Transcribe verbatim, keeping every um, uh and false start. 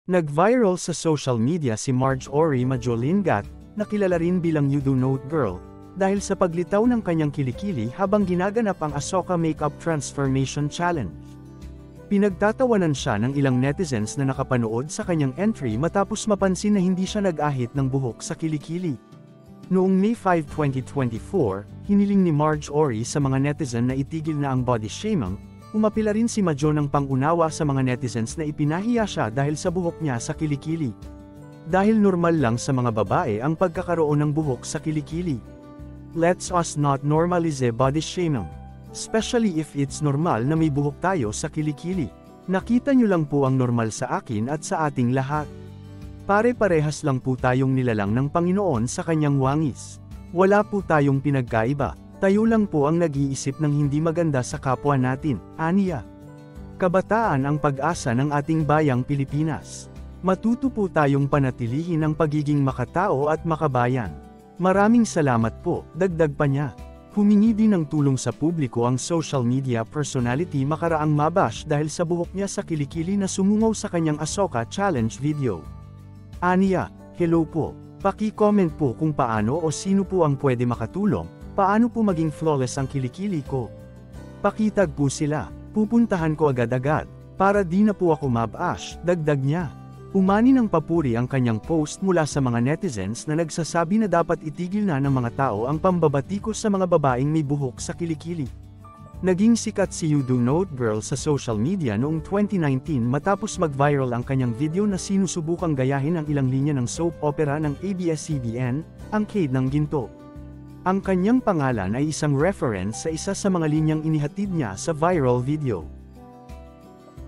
Nag-viral sa social media si Marjorie Majolingat, na kilala rin bilang You Do Note Girl, dahil sa paglitaw ng kanyang kilikili habang ginaganap ang Ahsoka Makeup Transformation Challenge. Pinagtatawanan siya ng ilang netizens na nakapanood sa kanyang entry matapos mapansin na hindi siya nag-ahit ng buhok sa kilikili. Noong May fifth, twenty twenty-four, hiniling ni Marjorie sa mga netizen na itigil na ang body shaming. Umapila rin si Majo ng pangunawa sa mga netizens na ipinahiya siya dahil sa buhok niya sa kilikili. Dahil normal lang sa mga babae ang pagkakaroon ng buhok sa kilikili. Let's us not normalize body shaming. Especially if it's normal na may buhok tayo sa kilikili. Nakita nyo lang po ang normal sa akin at sa ating lahat. Pare-parehas lang po tayong nilalang ng Panginoon sa kanyang wangis. Wala po tayong pinagkaiba. Tayo lang po ang nag-iisip ng hindi maganda sa kapwa natin, aniya. Kabataan ang pag-asa ng ating bayang Pilipinas. Matuto po tayong panatilihin ang pagiging makatao at makabayan. Maraming salamat po, dagdag pa niya. Humingi din ng tulong sa publiko ang social media personality makaraang mabash dahil sa buhok niya sa kilikili na sumungaw sa kanyang Ahsoka Challenge video. Aniya, hello po. Paki-comment po kung paano o sino po ang pwede makatulong. Paano po maging flawless ang kilikili ko? Pakitag po sila, pupuntahan ko agad-agad, para di na po ako mabash, dagdag niya. Umani ng papuri ang kanyang post mula sa mga netizens na nagsasabi na dapat itigil na ng mga tao ang pambabatikos sa mga babaeng may buhok sa kilikili. Naging sikat si You Do Note Girl sa social media noong twenty nineteen matapos mag-viral ang kanyang video na sinusubukang gayahin ang ilang linya ng soap opera ng A B S C B N, ang Cade ng Ginto. Ang kanyang pangalan ay isang reference sa isa sa mga linyang inihatid niya sa viral video.